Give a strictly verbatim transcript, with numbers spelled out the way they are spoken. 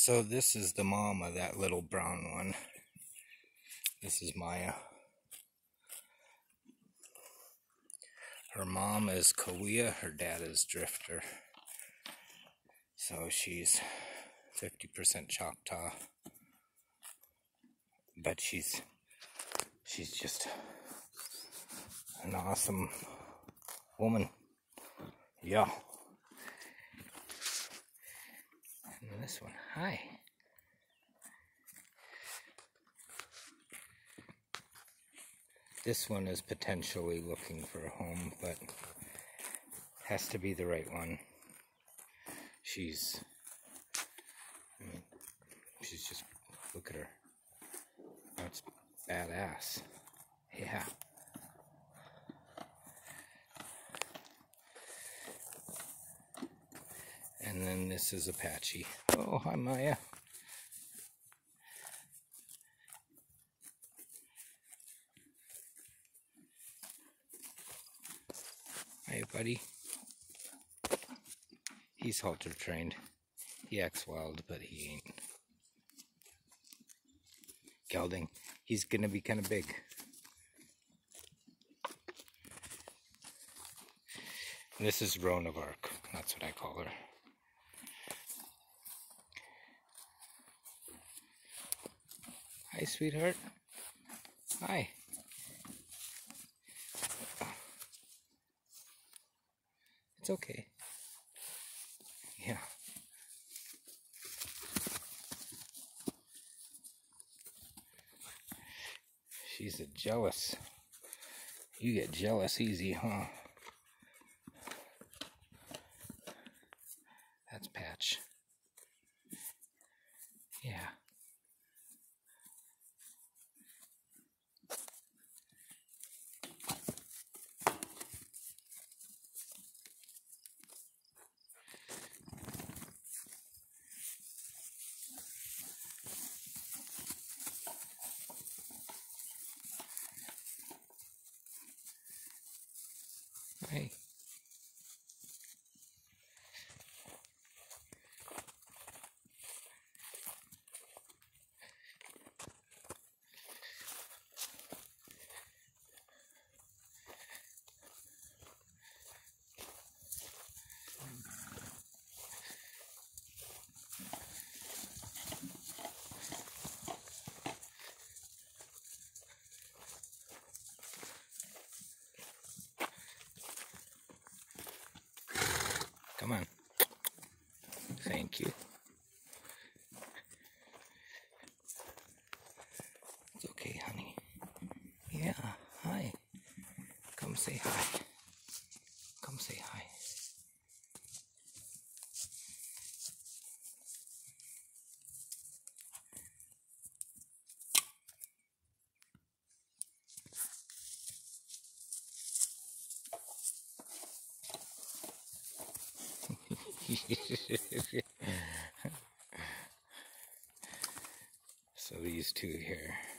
So this is the mom of that little brown one. This is Maya. Her mom is Kawia, her dad is Drifter. So she's fifty percent Choctaw. But she's she's just an awesome woman. Yeah. And this one, hi. This one is potentially looking for a home, but has to be the right one. She's, I mean, she's just, look at her. That's badass. Yeah. And then this is Apache. Oh, hi Maya. Hey buddy. He's halter trained. He acts wild, but he ain't. Gelding. He's gonna be kind of big. And this is Roan of Arc. That's what I call her. Hi, sweetheart. Hi. It's okay. Yeah. She's a jealous. You get jealous easy, huh? That's Patch. Yeah. Hey. Come on. Thank you. It's okay, honey. Yeah, hi. Come say hi. Come say hi. So these two here.